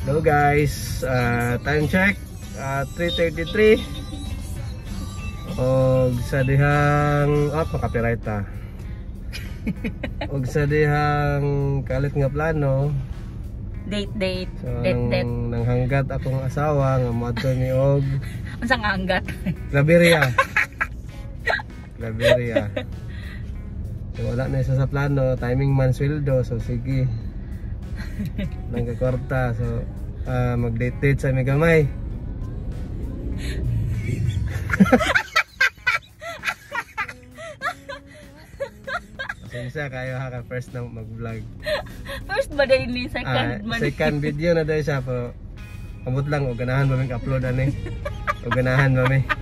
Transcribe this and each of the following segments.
Hello guys, time check 3:33. Og sa dihang copyright ta. Og sa dihang kalit nga plano. Date. So, date. nang hanggat akong asawa nga moadto ni og unsa nga hanggat? Claveria. So wala na isa sa plano, timing man sweldo, so sige. Nagkakwarta, so mag-date sa may gamay. Pasensya kayo ha, first na mag-vlog. First ba dahil ni second man? Second video na dahil siya, pero kamot lang, o ganahan ba may upload ani? O ganahan ba may?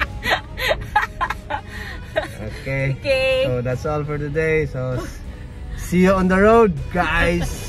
Okay, so that's all for today. So see you on the road, guys.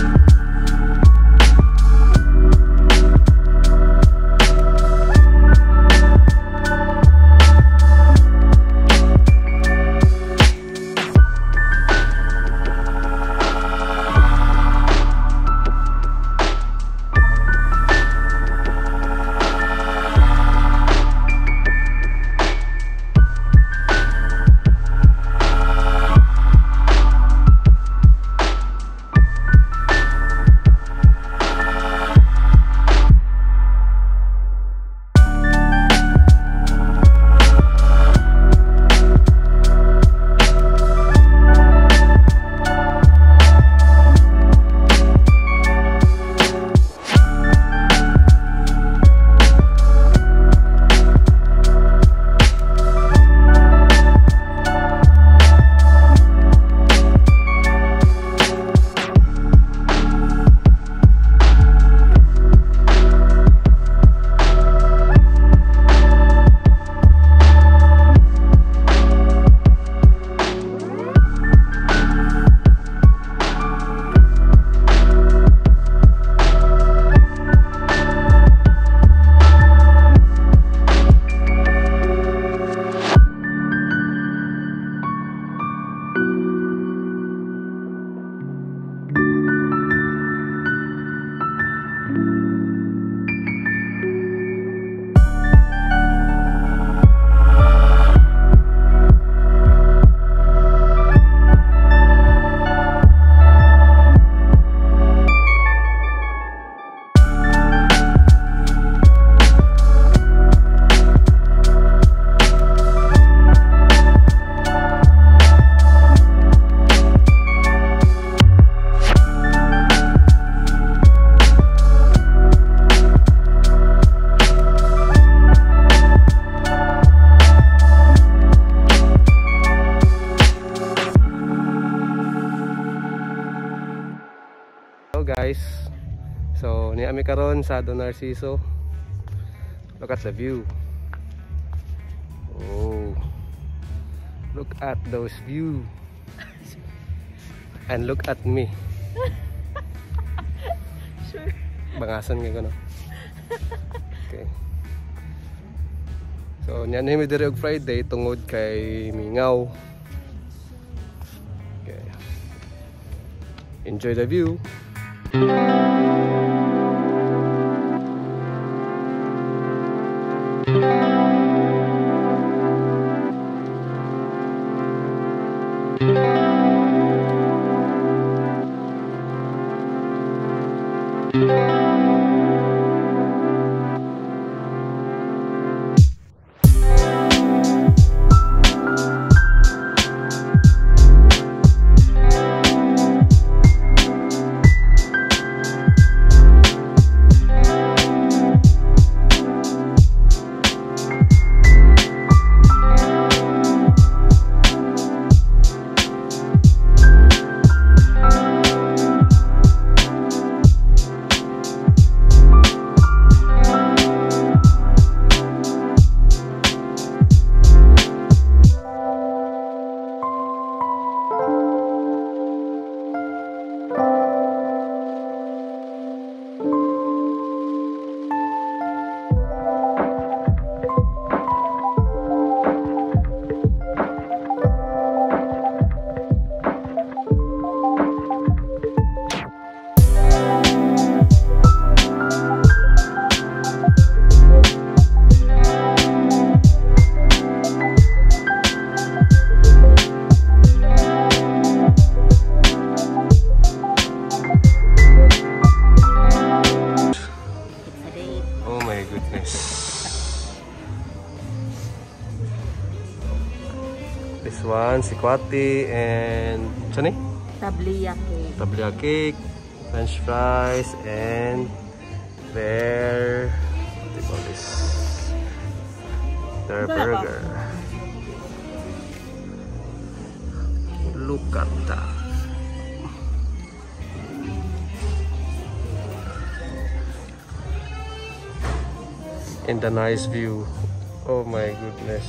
Guys, so niami karon sa Narciso. Look at the view. Oh, look at those view, and look at me. Sure. Bangasan nga ko no. Okay. So niyan mi diri og Friday tungod kay mingaw. Okay. Enjoy the view. one, sikwati, and saan eh? Tablia cake. Tablia cake, French fries, and their, what do you call this? Their burger. Look at that. And the nice view. Oh my goodness.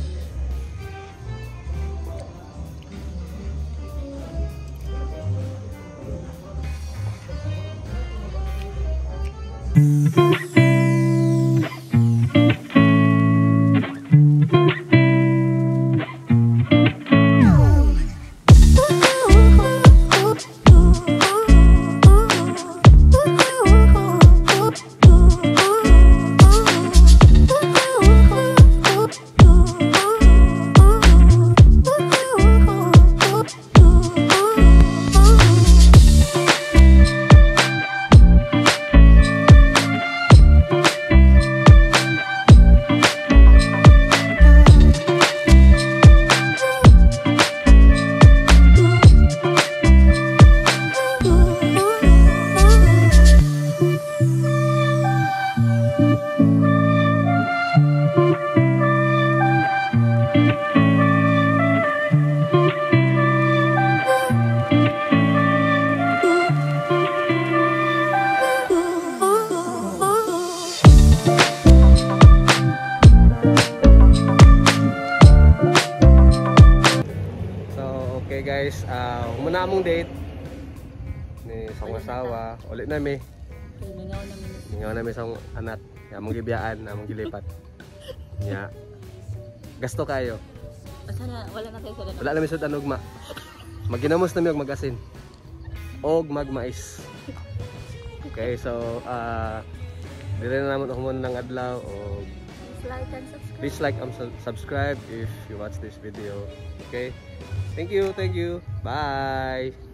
Guys, muna among date ni isang asawa ulit nami. Mingaw nami sa anak among gibiyaan, among gilipat nya gasto kayo Sana wala na tayo sa wala nami sud anugma maginamos nami og mag-asin og magmais. Okay, so dire na namon ako muna ng adlaw og please like and subscribe if you watch this video. Okay, thank you, bye.